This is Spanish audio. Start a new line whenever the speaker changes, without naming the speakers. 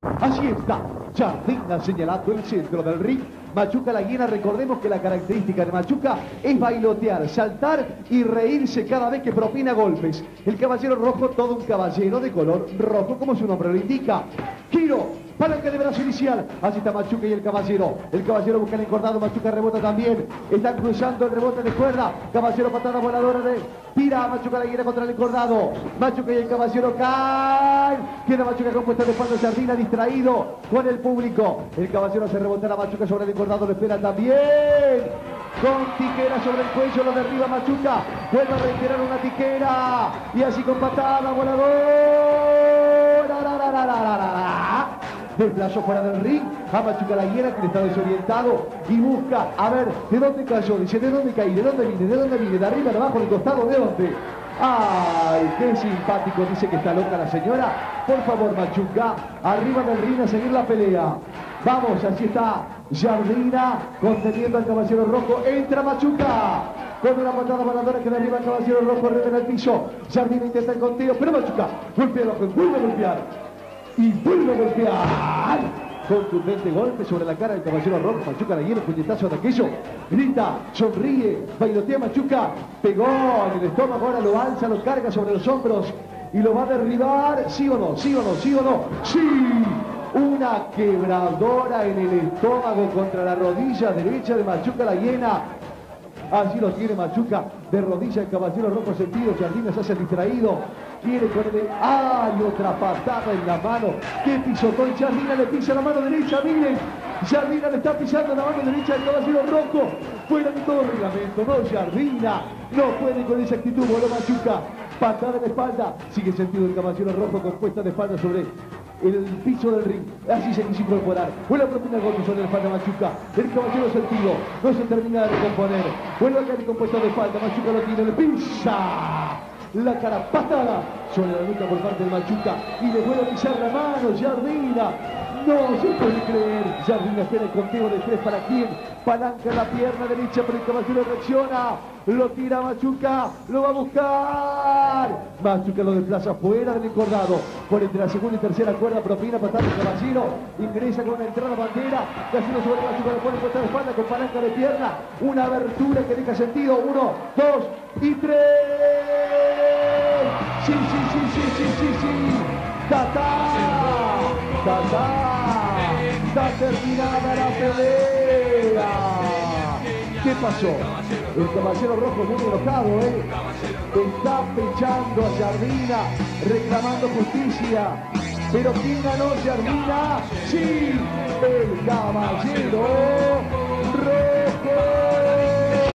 Allí está, Jardina señalando el centro del ring. Machuca la Hiena, recordemos que la característica de Machuca es bailotear, saltar y reírse cada vez que propina golpes. El caballero rojo, todo un caballero de color rojo, como su nombre lo indica. Giro, palanca de brazo inicial. Allí está Machuca y el caballero. El caballero busca el encordado, Machuca rebota también. Están cruzando el rebote de cuerda. Caballero patada voladora de... Tira a Machuca la Hiena contra el encordado. Machuca y el caballero caen. Queda Machuca compuesta de espalda, Jardina distraído con el público. El caballero hace rebotar a Machuca sobre el encordado, lo espera también. Con tijera sobre el cuello, lo derriba Machuca. Vuelve a reiterar una tijera. Y así con patada voladora. Desplazó fuera del ring a Machuca la Hiena, que está desorientado y busca, a ver, ¿de dónde cayó? Dice, ¿de dónde caí? ¿De dónde vine? ¿De dónde vine? ¿De arriba, de abajo, del costado? ¿De dónde? ¡Ay, qué simpático! Dice que está loca la señora. Por favor, Machuca, arriba del ring a seguir la pelea. Vamos, así está Jardina conteniendo al caballero rojo. Entra Machuca con una patada voladora que derriba al caballero rojo, arriba en el piso. Jardina intenta el conteo, pero Machuca golpea, vuelve a golpear. Y vuelve a golpear. Contundente golpe sobre la cara del caballero rojo. Machuca la Hiena, puñetazo de aquello. Grita, sonríe, bailotea Machuca. Pegó en el estómago, ahora lo alza, lo carga sobre los hombros y lo va a derribar. ¿Sí o no? ¿Sí o no? ¿Sí o no? ¡Sí! Una quebradora en el estómago contra la rodilla derecha de Machuca la Hiena. Allí lo tiene Machuca, de rodilla el caballero rojo sentido. Jardina se hace distraído. Quiere ponerle... ¡Ay! Otra patada en la mano. ¡Qué pisotón! Jardina le pisa la mano derecha, miren. Jardina le está pisando la mano derecha al caballero rojo. Fuera de todo reglamento. No, Jardina no puede con esa actitud. Voló Machuca. Patada en la espalda. Sigue sentido el caballero rojo con puesta de espalda sobre el piso del ring. Así se quiso incorporar. Vuelve a propina el golpe sobre la espalda Machuca. El caballero sentido no se termina de recomponer. Vuelve a caer con puesta de espalda. Machuca lo tiene, le pisa la cara, patada sobre la nuca por parte de Machuca y le vuelve a pisar la mano. Jardina, no se puede creer. Jardina espera el conteo de 3 para quién. Palanca en la pierna derecha, pero el caballero reacciona. Lo tira Machuca, lo va a buscar. Machuca lo desplaza fuera del encordado. Por entre la segunda y tercera cuerda, propina patada del caballero. Ingresa con una entrada bandera. Casino sobre Machuca, lo pone puesta de espalda con palanca de pierna. Una abertura que deja sentido. 1, 2 y 3. Sí. Está terminada la pelea. ¿Qué pasó? El caballero rojo muy enojado, está pechando a Jardina, reclamando justicia. Pero ¿quién ganó? Jardina. Sí, el caballero